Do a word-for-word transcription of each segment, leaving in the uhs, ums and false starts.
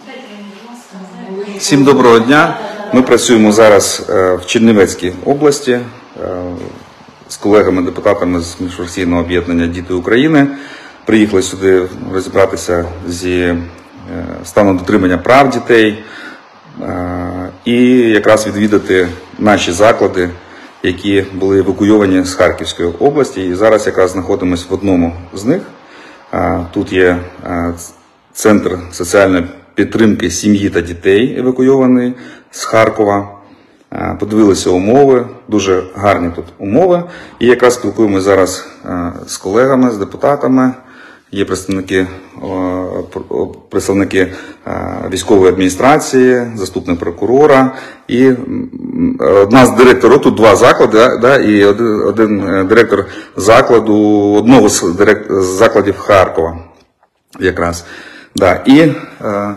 Всім доброго дня. Ми працюємо зараз в Чернівецькій області з колегами-депутатами з міжфракційного об'єднання «Діти України». Приїхали сюди розібратися зі станом дотримання прав дітей і якраз відвідати наші заклади, які були евакуйовані з Харківської області. І зараз якраз знаходимося в одному з них. Тут є Центр соціальної підтримки сім'ї та дітей, евакуйований з Харкова. Подивилися умови, дуже гарні тут умови. І якраз спілкуємося зараз з колегами, з депутатами. Є представники, представники військової адміністрації, заступник прокурора і одна з директорів, тут два заклади, да, і один, один директор закладу, одного з, директ, з закладів Харкова якраз. Да, і е,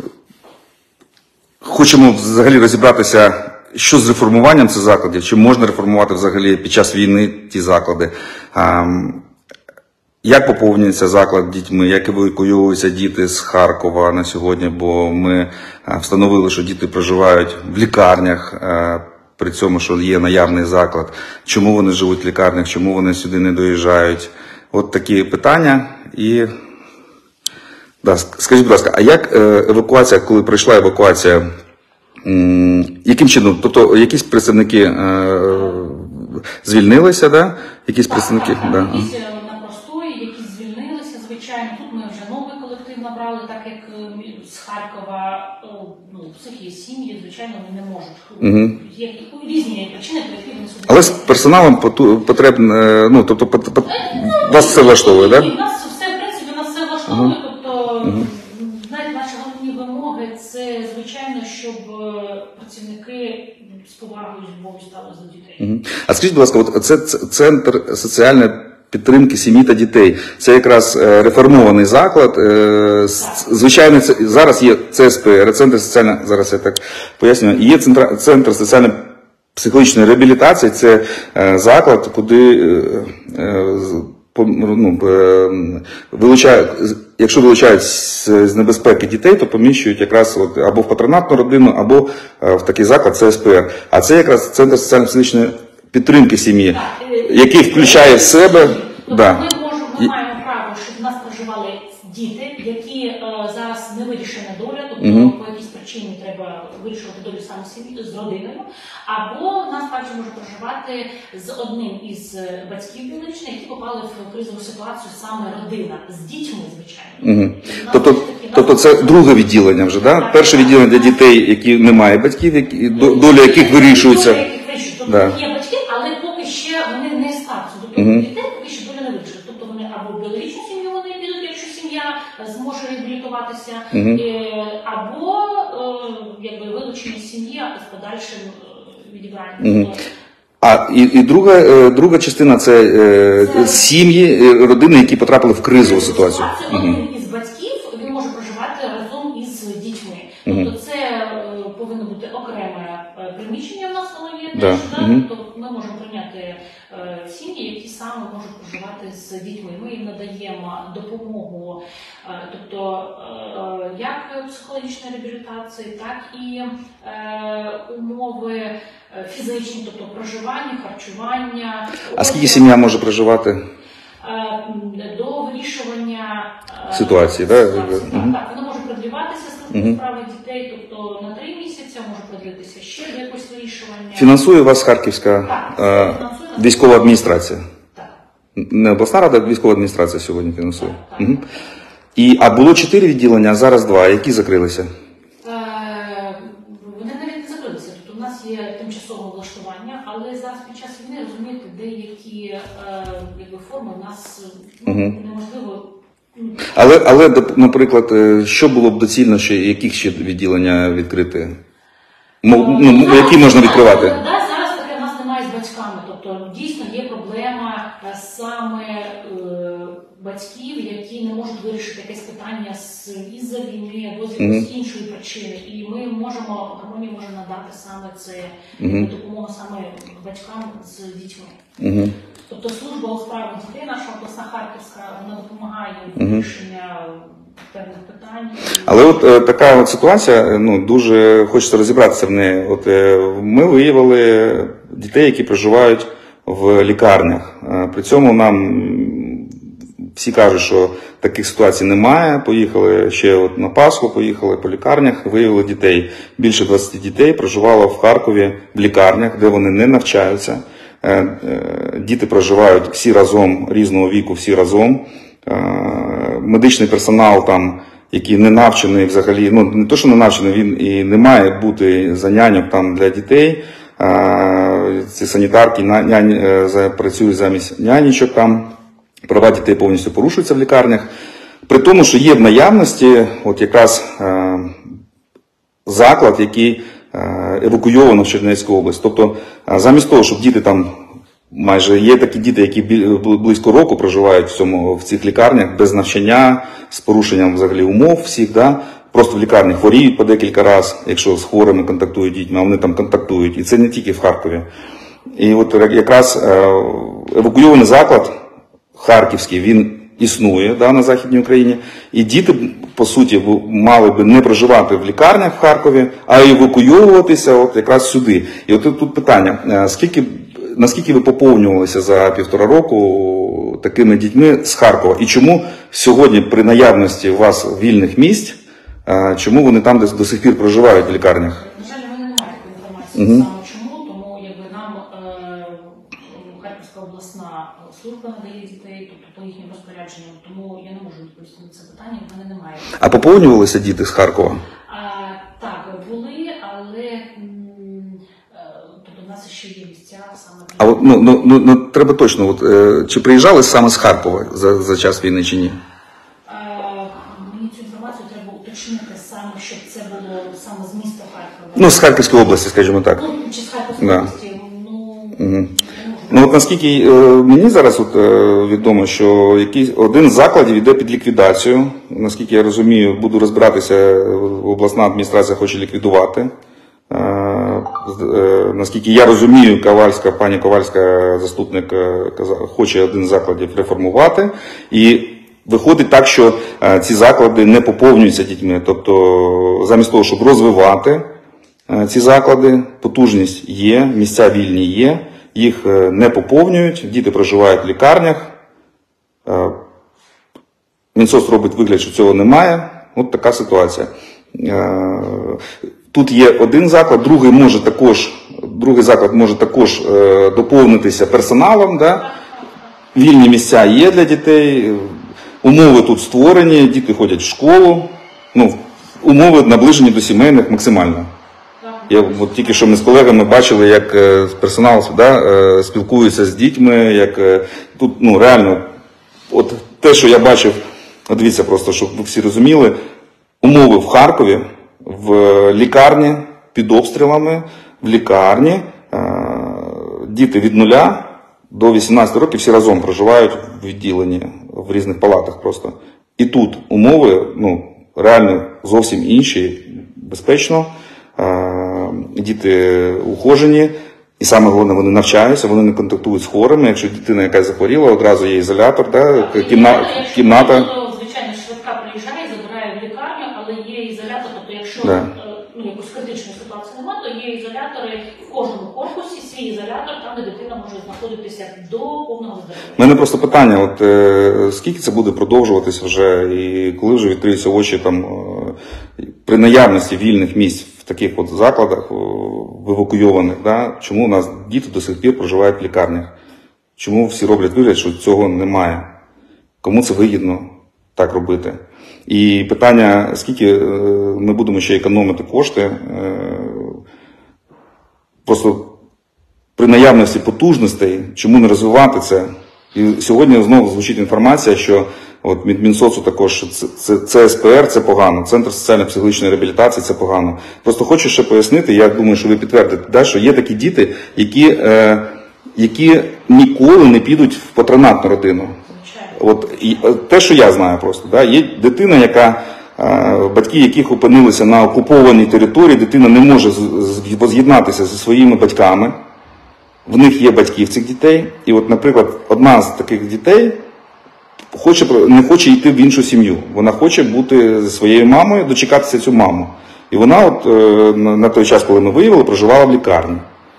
хочемо взагалі розібратися, що з реформуванням цих закладів, чи можна реформувати взагалі під час війни ті заклади. Е, Як поповнюється заклад дітьми, як евакуюються діти з Харкова на сьогодні, бо ми встановили, що діти проживають в лікарнях, при цьому, що є наявний заклад. Чому вони живуть в лікарнях, чому вони сюди не доїжджають? От такі питання. І, да, скажіть, будь ласка, а як евакуація, коли пройшла евакуація, яким чином? Тобто якісь представники звільнилися, да? Якісь представники, да? Тут ми вже новий колектив набрали, так як з Харкова, ну, всіх є сім'ї, звичайно, вони не можуть. Угу. Є різні причини, по яких вони сюди. Але з персоналом потрібно, ну, тобто, по, вас все влаштовує, так? Ні, нас все, в принципі, нас все влаштовує, угу. Тобто, угу. Знаєте, наші головні вимоги, це, звичайно, щоб працівники з повагою, з любов'ю ставилися до дітей. Угу. А скажіть, будь ласка, от це центр соціальної підтримки сім'ї та дітей. Це якраз реформований заклад. Звичайно, це, зараз є Це ес пе ер, Центр соціальної, зараз я так пояснюю, є Центр, Центр соціальної психологічної реабілітації. Це заклад, куди ну, вилучають, якщо вилучають з небезпеки дітей, то поміщують якраз от, або в патронатну родину, або в такий заклад Це ес пе ер. А це якраз Центр соціальної психологічної підтримки сім'ї, який включає в себе... Тобто да. Ми, можемо, ми маємо право, щоб в нас проживали діти, які е, зараз не вирішена доля, тобто uh-huh. по якійсь причині треба вирішувати долю саме сім'ї з родиною, або в нас також може проживати з одним із батьків біологічних, які попали в кризову ситуацію, саме родина, з дітьми, звичайно. Uh-huh. Тобто, тобто це друге відділення вже, да? Так? Перше відділення для дітей, які не мають батьків, які, доля яких вирішується. Тобто да. Є батьки, але поки ще вони не статусу. Тобто uh-huh. дітей поки що доля не вирішує. Тобто вони або в біологічну сім'ю вони підуть, якщо сім'я зможе реабілітуватися, uh-huh. або якби вилучені сім'ї з подальшим відібранням. Uh-huh. А і, і друга, друга частина це, це сім'ї, родини, які потрапили в кризову ситуацію. Один uh-huh. із батьків він може проживати разом із дітьми. Uh-huh. Тобто це повинно бути окреме приміщення в нас воно є, да. теж, uh-huh. тобто ми можемо прийняти е, сім'ї, які саме можуть проживати з дітьми. Ми їм надаємо допомогу, е, тобто е, як психологічної реабілітації, так і е, умови фізичні, тобто проживання, харчування. А скільки сім'я може проживати? Е, до вирішування е, ситуації, ситуації. Да? Так, uh-huh. так, воно може продліватися з uh-huh. справи дітей, тобто на три місяці, може продлитися ще до якогось вирішування. Фінансує вас Харківська так, е, військова адміністрація? Так. Не обласна рада, а військова адміністрація сьогодні фінансує? Так, так. Угу. І, а було чотири відділення, а зараз два. Які закрилися? Е, вони навіть не закрилися. Тобто у нас є тимчасове влаштування, але зараз під час війни, розумієте, деякі е, якби, форми у нас ну, угу. неможливо. Але, але, наприклад, що було б доцільно, що яких ще відділення відкрити? Ну, ну, які можна відкривати? Так, да, зараз таке в нас немає з батьками. Тобто, дійсно є проблема саме е, батьків, які не можуть вирішити якесь питання з, із-за війни або з якоїсь mm-hmm. іншої причини. І ми можемо, Гармонія може надати саме це, mm-hmm. допомогу саме батькам з дітьми. Mm-hmm. Тобто служба у справах дітей, наша обласна Харківська, вона допомагає в вирішенні певних питань. Але от е, така от ситуація, ну, дуже хочеться розібратися в неї. От е, ми виявили дітей, які проживають в лікарнях. Е, при цьому нам всі кажуть, що таких ситуацій немає. Поїхали ще от на Пасху, поїхали по лікарнях, виявили дітей. Більше двадцяти дітей проживало в Харкові в лікарнях, де вони не навчаються. Е, е, діти проживають всі разом, різного віку, всі разом. Е, медичний персонал там, який не навчений взагалі, ну не то, що не навчений, він і не має бути за няньок там для дітей. Е, ці санітарки няні, е, працюють замість нянічок там. Права дітей повністю порушуються в лікарнях. При тому, що є в наявності от якраз е, заклад, який е, евакуйовано в Чернівецьку область. Тобто, е, замість того, щоб діти там, майже є такі діти, які близько року проживають в, цьому, в цих лікарнях без навчання, з порушенням взагалі умов всіх, да? Просто в лікарні хворіють по декілька разів, якщо з хворими контактують дітьми, а вони там контактують. І це не тільки в Харкові. І от якраз е, евакуйований заклад Харківський, він існує, да, на Західній Україні, і діти, по суті, мали би не проживати в лікарнях в Харкові, а евакуйовуватися от якраз сюди. І от тут питання, скільки, наскільки ви поповнювалися за півтора року такими дітьми з Харкова? І чому сьогодні при наявності у вас вільних місць, чому вони там до сих пір проживають в лікарнях? На жаль, в мене немає такої інформації. Угу. Саме чому, тому якби нам е, Харківська обласна служба надає дітей, тобто по їхнім розпорядженням, тому я не можу відповісти на це питання, в мене немає. А поповнювалися діти з Харкова? А, так, були, але м, е, тобто в нас ще є місця саме. А от, ну, ну, ну, ну, треба точно, от, е, чи приїжджали саме з Харкова за, за час війни чи ні? А, мені цю інформацію треба уточнити саме, щоб це було саме з міста Харкова. Ну, з Харківської області, скажімо так. Ну, чи з Харківської Да. області, ну... Угу. Ну, от наскільки е, мені зараз от, е, відомо, що якийсь, один з закладів йде під ліквідацію. Наскільки я розумію, буду розбиратися, обласна адміністрація хоче ліквідувати. Е, е, наскільки я розумію, Ковальська, пані Ковальська, заступник, е, хоче один з закладів реформувати. І виходить так, що е, ці заклади не поповнюються дітьми. Тобто, замість того, щоб розвивати е, ці заклади, потужність є, місця вільні є. Їх не поповнюють, діти проживають в лікарнях. Мінсоц робить вигляд, що цього немає. От така ситуація. Тут є один заклад, другий може також, другий заклад може також доповнитися персоналом. Да? Вільні місця є для дітей, умови тут створені, діти ходять в школу. Ну, умови наближені до сімейних максимально. Я от тільки що ми з колегами бачили, як персонал да, спілкується з дітьми, як тут ну реально, от те, що я бачив, дивіться просто, щоб ви всі розуміли, умови в Харкові, в лікарні під обстрілами, в лікарні діти від нуля до вісімнадцяти років всі разом проживають в відділенні, в різних палатах просто. І тут умови ну реально зовсім інші, безпечно. Діти ухожені, і саме головне, вони навчаються, вони не контактують з хворими. Якщо дитина якась захворіла, одразу є ізолятор, да, кімна, кімната. Якщо, звичайно, швидка приїжджає, забирає в лікарню, але є ізолятор, тобто якщо Да. ну, якоїсь критичної ситуації немає, то є ізолятори в кожному корпусі, свій ізолятор, там, де дитина може знаходитися до повного здоров'я. У мене просто питання, от е, скільки це буде продовжуватися вже, і коли вже відкриються очі там е, при наявності вільних місць в таких от закладах, в евакуйованих, да, чому у нас діти до сих пір проживають в лікарнях? Чому всі роблять вигляд, що цього немає? Кому це вигідно так робити? І питання, скільки е, ми будемо ще економити кошти, е, просто при наявності потужностей, чому не розвивати це? І сьогодні знову звучить інформація, що от від Мінсоцу також це ес пе ер, це погано, Центр соціально-психологічної реабілітації, це погано. Просто хочу ще пояснити, я думаю, що ви підтвердите, да, що є такі діти, які, е, які ніколи не підуть в патронатну родину. От і, те, що я знаю просто, да, є дитина, яка, е, батьки яких опинилися на окупованій території, дитина не може воз'єднатися зі своїми батьками. В них є батьки в цих дітей. І от, наприклад, одна з таких дітей хоче, не хоче йти в іншу сім'ю. Вона хоче бути зі своєю мамою, дочекатися цю маму. І вона от, на той час, коли ми виявили, проживала в лікарні.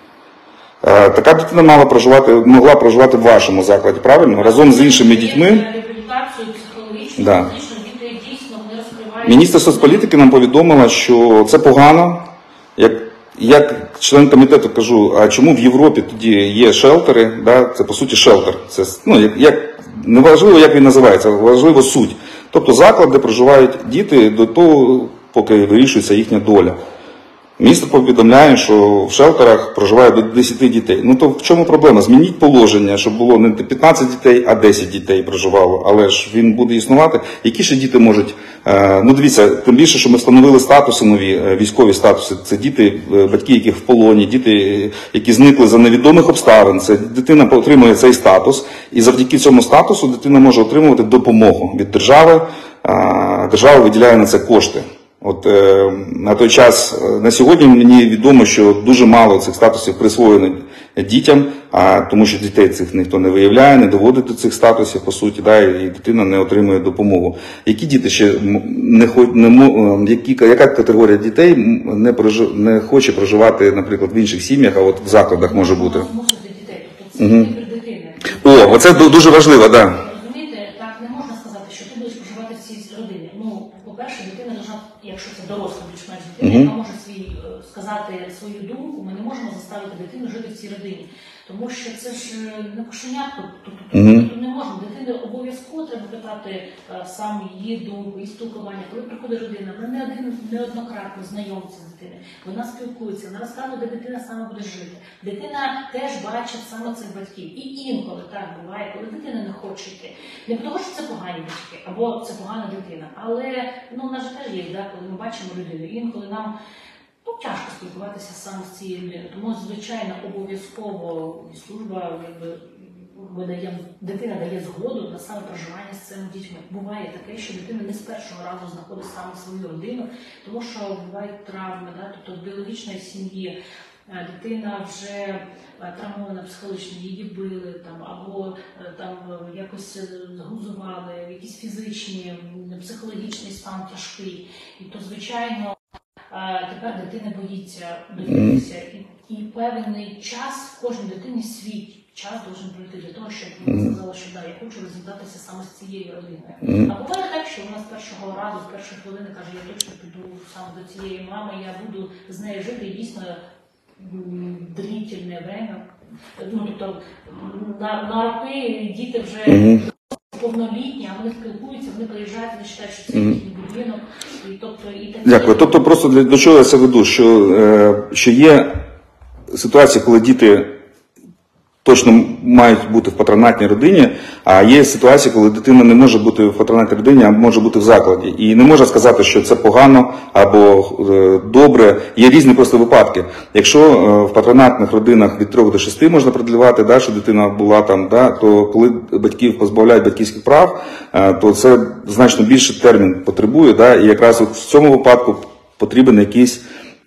Така дитина мала проживати, могла проживати в вашому закладі, правильно? Разом з іншими дітьми. Реабілітацію психологічну, Да. фізичну, діти дійсно не розкривають. Міністр соцполітики нам повідомила, що це погано. Як, як член комітету кажу, а чому в Європі тоді є шелтери? Да? Це по суті шелтер. Це, ну, як, як, не важливо, як він називається, важливо суть. Тобто заклад, де проживають діти до того, поки вирішується їхня доля. Міністр повідомляє, що в шелтерах проживає до десяти дітей. Ну то в чому проблема? Змініть положення, щоб було не п'ятнадцять дітей, а десять дітей проживало. Але ж він буде існувати. Які ще діти можуть... Е, ну дивіться, тим більше, що ми встановили статуси нові, військові статуси. Це діти, батьки, яких в полоні, діти, які зникли за невідомих обставин. Це дитина отримує цей статус. І завдяки цьому статусу дитина може отримувати допомогу від держави. Е, держава виділяє на це кошти. От е, на той час, на сьогодні мені відомо, що дуже мало цих статусів присвоєно дітям, а тому що дітей цих ніхто не виявляє, не доводить до цих статусів, по суті, да, і дитина не отримує допомогу. Які діти ще не, не які, яка категорія дітей не, прожив, не хоче проживати, наприклад, в інших сім'ях, а от в закладах може бути? Дітей, тобто це Угу. дитини. О, оце дуже важливо, так. Да. Розумієте, так не можна сказати, що ти будеш проживати в цій родині. Ну, по-перше, дитина должна, якщо це доросла більш-менш дитина, Мгм. яка може свій, е, сказати свою думку, ми не можемо заставити дитину жити в цій родині. Тому що це ж е, не кошенятко, тобто Мгм. тут не можна. Дитини обов'язково треба питати е, сам її думку і спілкування. Коли приходить родина, ми не один неоднократно знайомці з дитиною. Вона спілкується, вона розказує, де дитина саме буде жити. Дитина теж бачить саме цих батьків. І інколи так буває, коли дитина не хоче йти. Не тому, що це погані батьки, або це погана дитина. Але ну, в нас же теж є, да, коли ми бачимо людину. І інколи нам ну, тяжко спілкуватися саме з цією людиною. Тому, звичайно, обов'язково служба, якби, ми даємо, дитина дає згоду на саме проживання з цими дітьми. Буває таке, що дитина не з першого разу знаходить саме свою родину, тому що бувають травми, да? Тобто в біологічної сім'ї дитина вже травмована психологічно, її били там, або там якось загрузували, якісь фізичні, психологічний стан тяжкий. І то, звичайно, тепер дитина боїться довіритися. І, і певний час в кожній дитині свій час должен пройти для того, щоб вона сказала, що да, я хочу розвітатися саме з цією родиною. А буває так, що вона з першого разу, з першої хвилини каже, я точно піду саме до цієї мами, я буду з нею жити і дійсно длительне время. Ну, тобто на, на роки діти вже повнолітні, а вони спілкуються, вони приїжджають, вони вважають, що це їхній будинок. І, тобто, і такі... Дякую. Тобто просто для, до чого я це веду, що, е, що є ситуації, коли діти точно мають бути в патронатній родині, а є ситуації, коли дитина не може бути в патронатній родині, а може бути в закладі. І не можна сказати, що це погано або е, добре. Є різні просто випадки. Якщо е, в патронатних родинах від трьох до шести можна продлівати, да, що дитина була там, да, то коли батьків позбавляють батьківських прав, е, то це значно більше термін потребує. Да, і якраз от в цьому випадку потрібен якийсь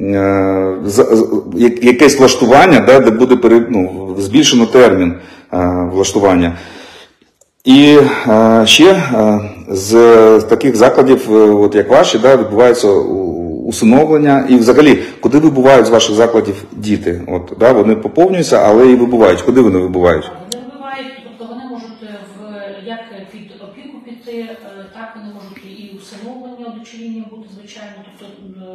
якесь влаштування, да, де буде ну, збільшено термін а, влаштування. І а, ще а, з таких закладів, от як ваші, да, відбувається усиновлення. І взагалі, куди вибувають з ваших закладів діти? От, да, вони поповнюються, але і вибувають. Куди вони вибувають? Вони вибувають, тобто вони можуть в, як під опіку піти, так вони можуть і усиновлення, удочеріння бути, звичайно, тобто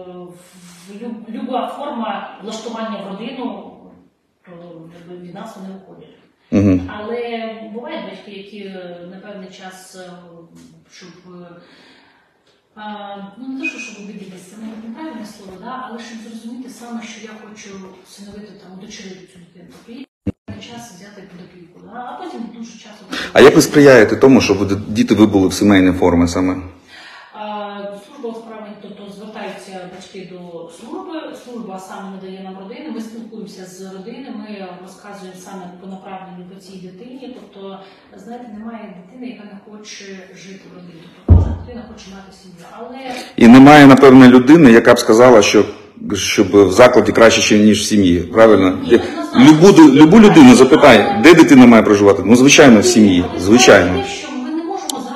люба форма влаштування в родину, то від нас вони виходять. Угу. Але бувають батьки, які на певний час, щоб, а, ну не те, що щоб обиділися, це не правильне слово, да? Але щоб зрозуміти саме, що я хочу всиновити, там, удочерити цю дитину, то є час взяти під опіку, да? А потім дуже часто... А як ви сприяєте тому, щоб діти вибули в сімейні форми саме? Служба у справах, тобто звертаються батьки до служби, служба саме надає нам родини, ми спілкуємося з родиною, ми розказуємо саме по направленню по цій дитині, тобто, знаєте, немає дитини, яка не хоче жити в родині, тобто кожна дитина хоче мати сім'ю, але... І немає, напевно, людини, яка б сказала, що щоб в закладі краще, ніж в сім'ї, правильно? Ні, любу, любу людину запитай, де дитина має проживати? Ну, звичайно, в сім'ї, звичайно. Ми не можемо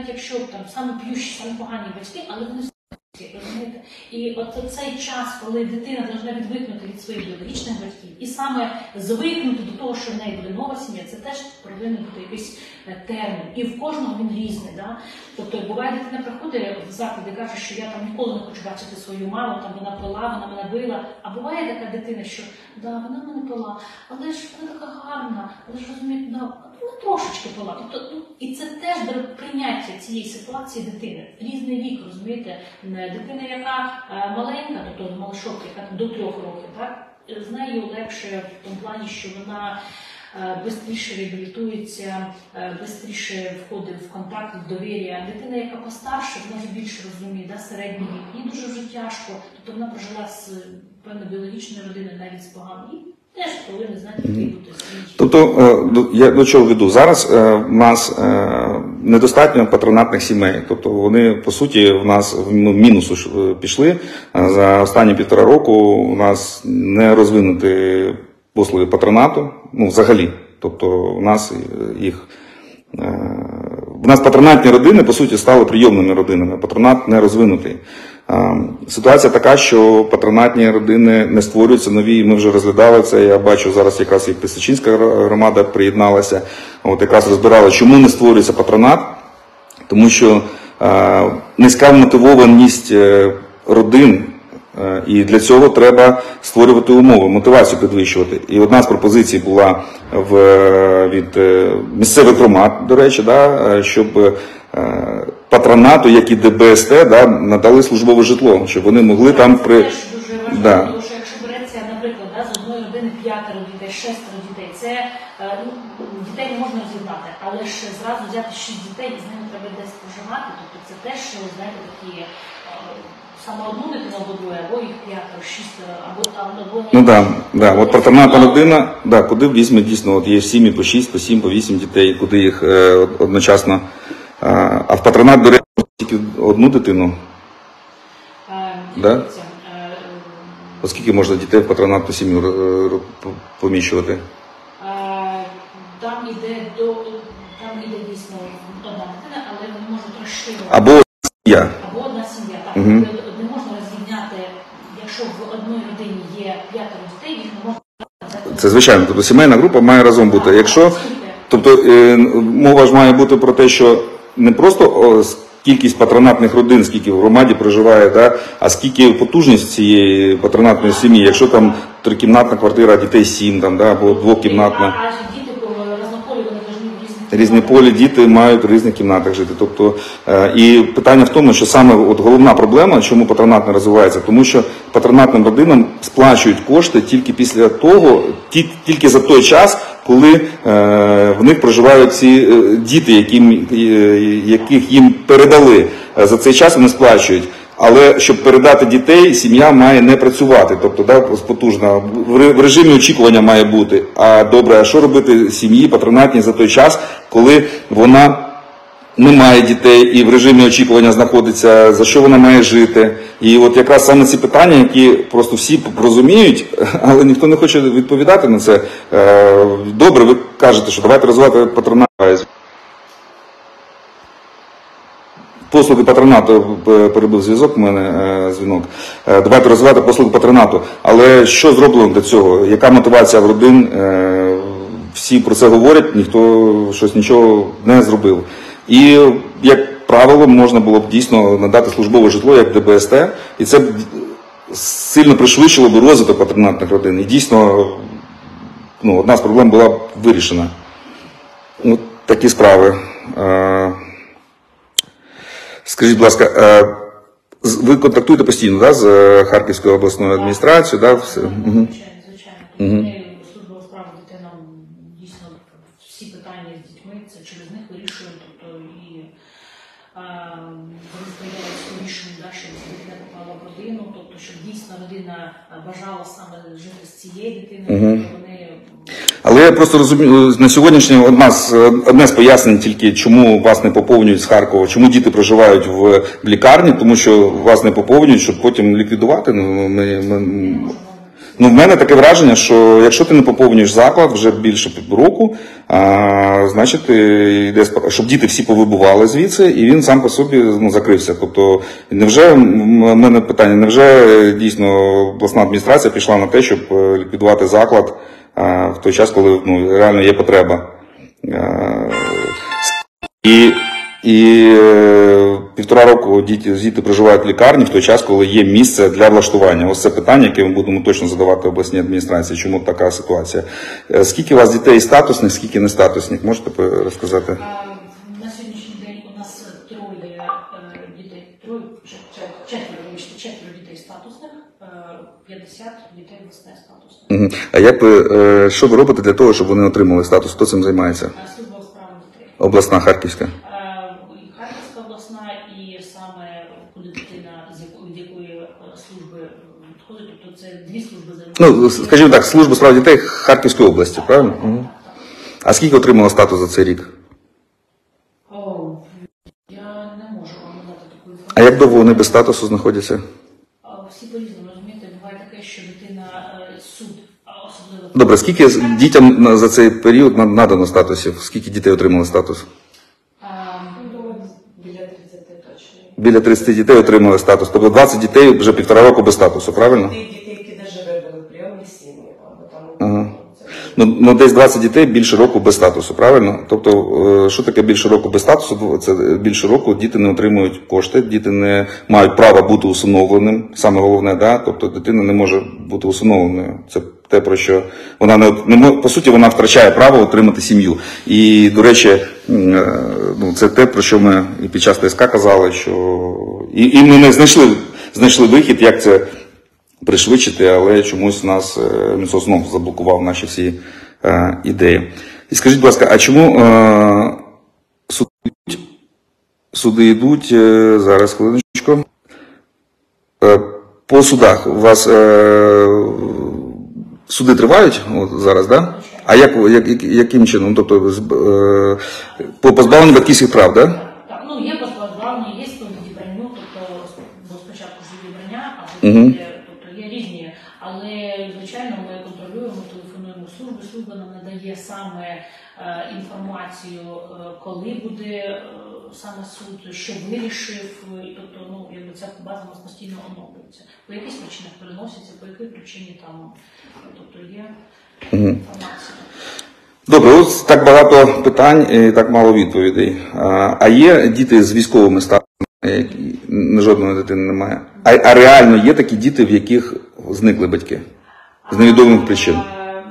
навіть якщо там саме п'ющі, саме погані батьки, але вони розумієте? І от цей час, коли дитина повинна відвикнути від своїх біологічних батьків і саме звикнути до того, що в неї буде нова сім'я, це теж повинен бути якийсь термін. І в кожного він різний. Да? Тобто буває, дитина приходить в заклад і каже, що я там ніколи не хочу бачити свою маму, там вона пила, вона мене била. А буває така дитина, що да, вона мене пила, але ж вона така гарна, але ж розумієте, да, вона трошечки пила. Тобто, ну, і це теж прийняття цієї ситуації дитини. Різний вік, розумієте? Дитина, яка е, маленька, тобто малишок, яка до трьох років, так, з нею легше в тому плані, що вона е, швидше реабілітується, швидше входить в контакт, в довір'я. Дитина, яка постарше, вона вже більше розуміє, да, середній вік. Їй дуже вже тяжко, тобто вона прожила з певно біологічною родиною, навіть з поганою. Теж повинні знати, який бути свій. Тобто, я до чого веду? Зараз в нас недостатньо патронатних сімей. Тобто вони, по суті, в нас в мінусу пішли. За останні півтора року у нас не розвинуті послуги патронату, ну, взагалі. Тобто у нас їх... У нас патронатні родини, по суті, стали прийомними родинами. Патронат не розвинутий. Ситуація така, що патронатні родини не створюються нові, ми вже розглядали це, я бачу зараз якраз і Пісочинська громада приєдналася, от якраз розбирали, чому не створюється патронат, тому що е, низька мотивованість родин, е, і для цього треба створювати умови, мотивацію підвищувати. І одна з пропозицій була в, від місцевих громад, до речі, да, щоб е, патронату, як і ДБСТ, да, надали службове житло, щоб вони могли це там при... Це теж дуже важливо, да. тому що якщо береться, наприклад, да, з одної родини п'ятеро дітей, шестеро дітей, це ну, дітей не можна роз'єднати, але ж зразу взяти шість дітей і з ними треба десь проживати, тобто це теж, знаєте, такі саме одну дитину або двоє, або їх п'ятеро, шістеро, або там, або... Ну да, да, от патронатна родина, да, куди візьме дійсно, от є сім'ї по шість, по сім, по вісім дітей, куди їх е, одночасно. А в патронат, до речі, тільки одну дитину? Е, да? Оскільки можна дітей в патронатну сім'ю поміщувати? Е, там іде до, там іде дійсно одна дитина, але вони можуть розширювати. Або сім'я. Або одна сім'я, так. Угу. Не можна розрівняти, якщо в одній родині є п'ятеро дітей, їх не можна... Це звичайно, тобто сімейна група має разом бути. Якщо, тобто е, мова ж має бути про те, що не просто о, кількість патронатних родин, скільки в громаді проживає, да, а скільки потужність цієї патронатної сім'ї. Якщо там трикімнатна квартира, дітей сім, там, да, або двокімнатна. А діти різнополі, вони повинні в різних Різні полі, діти мають в різних кімнатах жити. Тобто, е, і питання в тому, що саме от головна проблема, чому патронат не розвивається, тому що патронатним родинам сплачують кошти тільки після того, ті, тільки за той час, коли е, в них проживають ці е, діти, яким, е, яких їм передали. За цей час вони сплачують. Але щоб передати дітей, сім'я має не працювати, тобто да, потужна, в режимі очікування має бути. А добре, а що робити сім'ї патронатній за той час, коли вона не має дітей і в режимі очікування знаходиться, за що вона має жити? І от якраз саме ці питання, які просто всі розуміють, але ніхто не хоче відповідати на це. Добре, ви кажете, що давайте розвивати патронат. Послуги патронату, перебив зв'язок, у мене дзвінок. Давайте розвивати послуги патронату. Але що зроблено для цього? Яка мотивація в родин? Всі про це говорять, ніхто щось нічого не зробив. І, як правило, можна було б дійсно надати службове житло, як ДБСТ, і це б сильно пришвидшило б розвиток патронатних родин. І дійсно, ну, одна з проблем була б вирішена. От такі справи. Скажіть, будь ласка, ви контактуєте постійно, да, з Харківською обласною адміністрацією? Да? Все? Звичайно, звичайно. Угу. Служба у справах дітей нам дійсно всі питання з дітьми, це через них вирішуємо, тобто і вони сприяють рішенню, да, щоб дитина попала в родину, тобто щоб дійсно родина бажала саме жити з цією дитиною, угу. тобто вони... Але я просто розумію, на сьогоднішній одна з, одне з пояснень тільки, чому вас не поповнюють з Харкова, чому діти проживають в лікарні, тому що вас не поповнюють, щоб потім ліквідувати. Ну, ми, ми... Ну, в мене таке враження, що якщо ти не поповнюєш заклад вже більше року, а, значить, йде, спо- щоб діти всі повибували звідси, і він сам по собі ну, закрився. Тобто, невже, в мене питання, невже дійсно обласна адміністрація пішла на те, щоб е, ліквідувати заклад а, в той час, коли ну, реально є потреба? А, і І е, півтора року діти, діти проживають в лікарні в той час, коли є місце для влаштування. Ось це питання, яке ми будемо точно задавати обласній адміністрації. Чому така ситуація? Е, Скільки у вас дітей статусних, скільки не статусних? Можете п- розказати? А, На сьогоднішній день у нас троє е, дітей, троє, чет- чет- четверо, вибачте, четверо дітей статусних, е, п'ятдесят дітей власне статусних. Мгм. А як ви, е, що ви робите для того, щоб вони отримали статус? Хто цим займається? А Служба у справах дітей. Обласна, Харківська. Е, і Харківська обласна, і саме коли дитина з якої, від якої е, служби відходить, тобто це дві служби займаються. Ну, скажімо так, служба справ дітей Харківської області, правильно? Мгм. А скільки отримала статус за цей рік? О, я не можу вам надати таку А інформацію. як довго вони без статусу знаходяться? А, Всі по-різному, розумієте, буває таке, що дитина е, суд, а особливо... Добре, скільки з- дітям на- за цей період на- надано статусів? Скільки дітей отримали статус? А, Біля тридцяти точно. Біля тридцяти дітей отримали статус. Тобто двадцять дітей вже півтора року без статусу, правильно? Тих дітей, які навіть вибрали прийомні сім'ї, або там Ага. це Ну, ну десь двадцять дітей більше року без статусу, правильно? Тобто, е, що таке більше року без статусу? Це більше року діти не отримують кошти, діти не мають права бути усиновленим, саме головне, да? Тобто дитина не може бути усиновленою. Це те, про що вона не, не мо- по суті, вона втрачає право отримати сім'ю. І, до речі, м, е, ну, це те, про що ми і під час ТСК казали, що і, і ми не знайшли, знайшли вихід, як це пришвидшити, але чомусь нас е, Мінсоц знов заблокував наші всі е, ідеї. І скажіть, будь ласка, а чому е, суди йдуть, суди йдуть е, зараз, хвилиночку, е, по судах у вас е, суди тривають от, зараз, да? А як, як, як- яким чином? Тобто з- е, по позбавленню батьківських прав, да? Так, ну є позбавлення, є по відібранню, тобто бо спочатку ж відібрання, а потім Мгм. є, тобто є різні. Але звичайно ми контролюємо, телефонуємо служби. Служба нам надає саме е, інформацію, е, коли буде е, саме суд, що вирішив. І, тобто, ну якби ця база у нас постійно оновлюється. По якихось причинах переноситься, по якій причині там, тобто є інформація. Добре, ось так багато питань і так мало відповідей. А, а є діти з військовими статусами, які жодної дитини немає? А, а реально є такі діти, в яких зникли батьки? З невідомих причин. Е,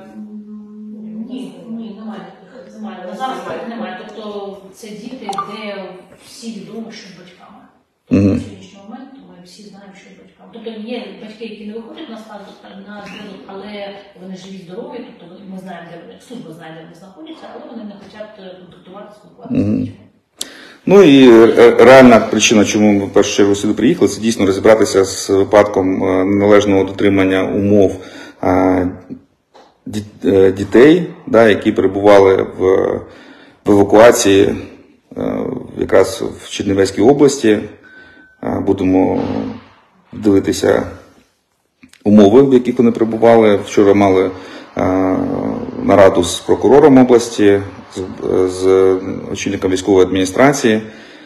Ні, ні, немає таких. Немає. На зараз таких немає. Тобто це діти, де всі відомо, що з батьками. Тобто на сьогоднішній момент ми всі знаємо, що з батьками. Тобто є батьки, які не виходять на статус на зв'язок, але вони живі, здорові, тобто ми знаємо, де вони, служба знає, де вони знаходяться, але вони не хочуть контактувати, спілкуватися з дітьми. Ну і е, реальна причина, чому ми в першу чергу сюди приїхали, це дійсно розібратися з випадком е, неналежного дотримання умов е, ді- е, дітей, да, які перебували в, в евакуації е, якраз в Чернівецькій області. Е, Будемо дивитися умови, в яких вони перебували. Вчора мали е, нараду з прокурором області, з, з очільником військової адміністрації.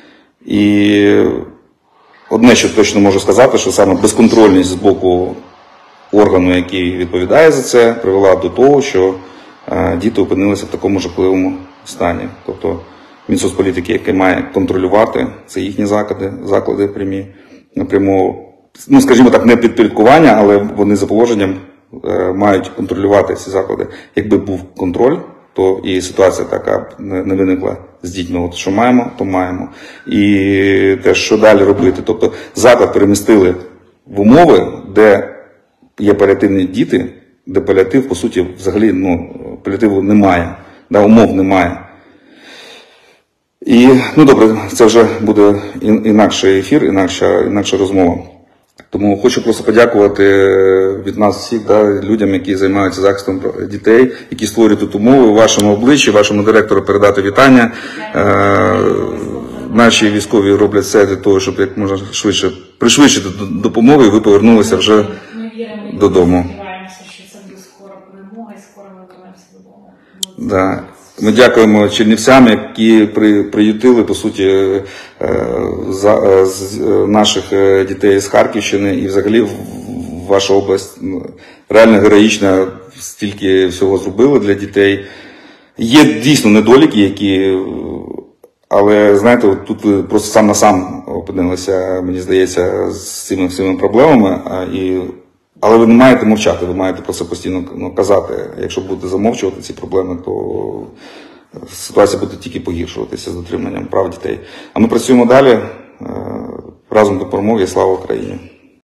І одне, що точно можу сказати, що саме безконтрольність з боку органу, який відповідає за це, привела до того, що е, діти опинилися в такому жахливому стані. Тобто Мінсоцполітики, яке має контролювати, це їхні заклади, заклади прямі, напряму, ну, скажімо так, не підпорядкування, але вони за положенням е, мають контролювати ці заклади. Якби був контроль, то і ситуація така б не не виникла з дітьми. От що маємо, то маємо. І те, що далі робити. Тобто заклад перемістили в умови, де є паліативні діти, де паліатив, по суті, взагалі, ну, паліативу немає, да, умов немає. І, ну добре, це вже буде ін- інакший ефір, інакша, інакша розмова. Тому хочу просто подякувати від нас всіх, да, людям, які займаються захистом прав дітей, які створюють тут умови, вашому обличчі, вашому директору передати вітання. Е, наші військові роблять все для того, щоб як можна швидше пришвидшити до- допомогу, і ви повернулися вже Ми віримо і додому. сподіваємося, Да. Ми дякуємо чернівцям, які при, приютили, по суті, е, за, з, наших е, дітей з Харківщини. І взагалі в- ваша область ну, реально героїчна, стільки всього зробили для дітей. Є дійсно недоліки, які... Але, знаєте, от тут ви просто сам на сам опинилися, мені здається, з цими всіми проблемами. а, І... Але ви не маєте мовчати, ви маєте про це постійно ну, казати. Якщо будете замовчувати ці проблеми, то ситуація буде тільки погіршуватися з дотриманням прав дітей. А ми працюємо далі. Е, Разом до перемоги. Слава Україні!